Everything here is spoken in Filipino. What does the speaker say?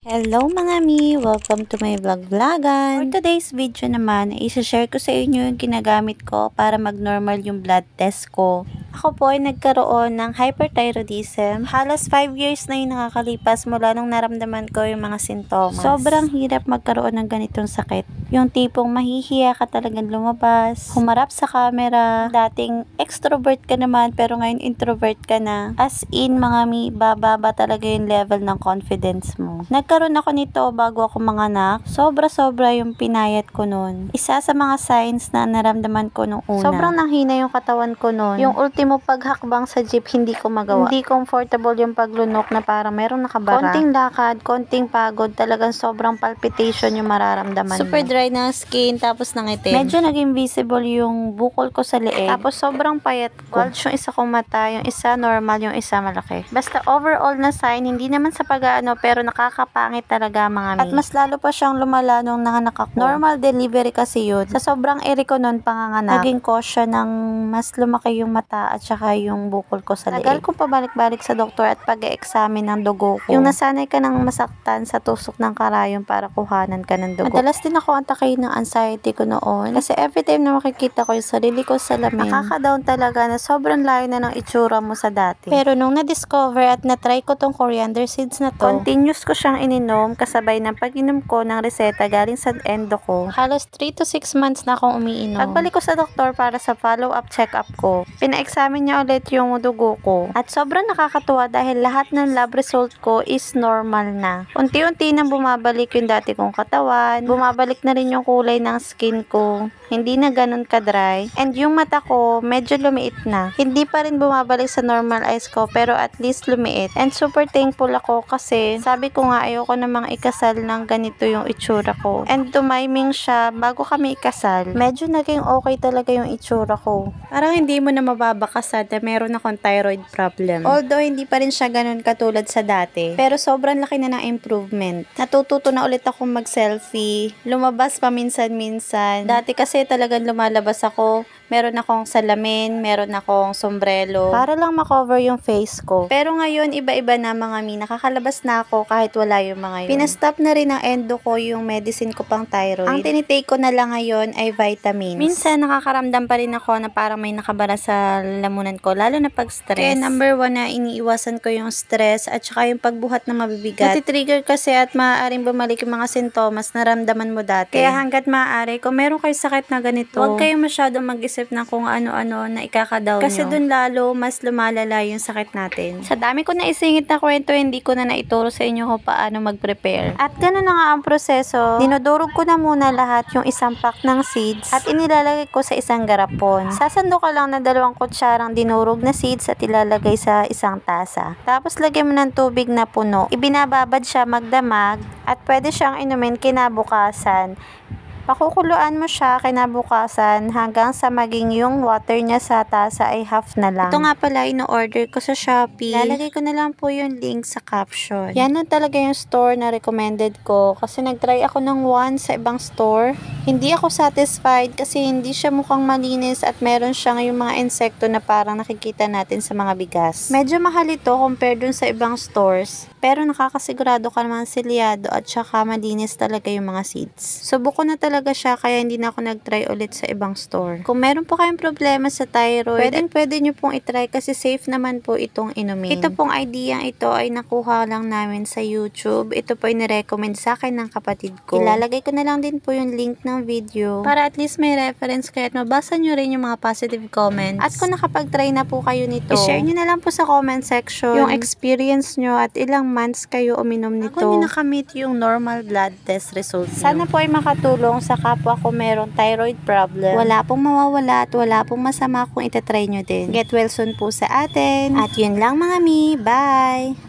Hello mga mi! Welcome to my vlog-vlogan! For today's video naman, i-share ko sa inyo yung ginagamit ko para mag-normal yung blood test ko. Ako po ay nagkaroon ng hyperthyroidism. Halos 5 years na yung nakakalipas mula nung naramdaman ko yung mga sintomas. Sobrang hirap magkaroon ng ganitong sakit. Yung tipong mahihiya ka talagang lumabas, humarap sa camera, dating extrovert ka naman pero ngayon introvert ka na. As in mga mi, bababa talaga yung level ng confidence mo. Nagkaroon ako nito bago ako manganak. Sobra-sobra yung pinayat ko nun. Isa sa mga signs na naramdaman ko nung una. Sobrang nanghina yung katawan ko nun. Yung ultimo paghakbang sa jeep, hindi ko magawa. Hindi comfortable yung paglunok na parang merong nakabara. Konting lakad, konting pagod, talagang sobrang palpitation yung mararamdaman Super dry na skin, tapos nangitim. Medyo naging visible yung bukol ko sa leeg. Tapos sobrang payat ko. Bulge yung isa kong mata, yung isa normal, yung isa malaki. Basta overall na sign, hindi naman sa pag-ano, pero nakakapangit talaga mga mi. At mas lalo pa siyang lumala nung nanganak ako. Normal delivery kasi yun. Sa sobrang eri ko nun panganganak, naging cause siya ng mas lumaki yung mata at saka yung bukol ko sa leeg. Tagal kong pabalik-balik sa doktor at pag-e-examine ng dugo ko. Yung nasanay ka nang masaktan sa tusok ng karayom para kuhanan ka ng dugo. Madalas din ako antakay ng anxiety ko noon. Kasi every time na makikita ko yung sarili ko sa lamin, nakaka-down talaga na sobrang layo na ng itsura mo sa dati. Pero nung na-discover at na-try ko tong coriander seeds na to, continuous ko siyang ininom kasabay ng pag-inom ko ng reseta galing sa endo ko. Halos 3 to 6 months na akong umiinom. Pagbalik ko sa doktor para sa follow-up check-up ko, pina-examine niya ulit yung dugo ko. At sobrang nakakatuwa dahil lahat ng lab result ko is normal na. Unti-unti nang bumabalik yung dati kong katawan, bumabalik na rin yung kulay ng skin ko. Hindi na ganun ka-dry. And yung mata ko, medyo lumiit na. Hindi pa rin bumabalik sa normal eyes ko, pero at least lumiit. And super thankful ako kasi sabi ko nga ayoko namang ikasal ng ganito yung itsura ko. And tumiming siya bago kami ikasal. Medyo naging okay talaga yung itsura ko. Parang hindi mo na mababakasad na meron akong thyroid problem. Although hindi pa rin siya ganun katulad sa dati. Pero sobrang laki na ng improvement. Natututo na ulit akong mag-selfie. Lumabas pa minsan-minsan. Dati kasi talagang lumalabas ako. Meron akong salamin, meron akong sombrero para lang makover yung face ko. Pero ngayon, iba-iba na mga mi. Nakakalabas na ako kahit wala yung mga yun. Pinastop na rin ng endo ko yung medicine ko pang thyroid. Ang tinitake ko na lang ngayon ay vitamins. Minsan, nakakaramdam pa rin ako na parang may nakabara sa lamunan ko, lalo na pag stress. Kaya number 1 na iniiwasan ko yung stress at saka yung pagbuhat na mabibigat. Nati-trigger kasi at maaaring bumalik yung mga sintomas na ramdaman mo dati. Kaya hanggat maaari, kung meron kayo sakit na ganito, huwag kayong masyadong mag-isip na kung ano-ano na ikaka-down kasi dun lalo mas lumalala yung sakit natin. Sa dami ko na isingit na kwento, hindi ko na naituro sa inyo kung paano mag-prepare. At ganun na nga ang proseso. Dinudurog ko na muna lahat yung isang pack ng seeds at inilalagay ko sa isang garapon. Sasando ka lang na 2 kutsarang dinurog na seeds at ilalagay sa isang tasa. Tapos lagyan mo ng tubig na puno. Ibinababad siya magdamag at pwede siyang inumin kinabukasan. Pakukuluan mo siya kinabukasan hanggang sa maging yung water niya sa tasa ay half na lang. Ito nga pala, ino-order ko sa Shopee. Lalagay ko na lang po yung link sa caption. Yan na talaga yung store na recommended ko kasi nag-try ako ng one sa ibang store. Hindi ako satisfied kasi hindi siya mukhang malinis at meron siyang yung mga insekto na parang nakikita natin sa mga bigas. Medyo mahal ito compared dun sa ibang stores. Pero nakakasigurado ka naman selyado at saka malinis talaga yung mga seeds. Subuko na talaga siya kaya hindi na ako nag-try ulit sa ibang store. Kung meron po kayong problema sa thyroid, pwede nyo pong itry kasi safe naman po itong inumin. Ito pong idea ito ay nakuha lang namin sa YouTube. Ito po ay nirecommend sa akin ng kapatid ko. Ilalagay ko na lang din po yung link ng video para at least may reference kayo at mabasa nyo rin yung mga positive comments. At kung nakapag-try na po kayo nito, i-share nyo na lang po sa comment section yung experience nyo at ilang months kayo uminom nito. Ako din nakamit yung normal blood test results nyo. Sana po ay makatulong sa kapwa ko meron thyroid problem. Wala pong mawawala at wala pong masama kung itatry nyo din. Get well soon po sa atin. At yun lang mga mi. Bye!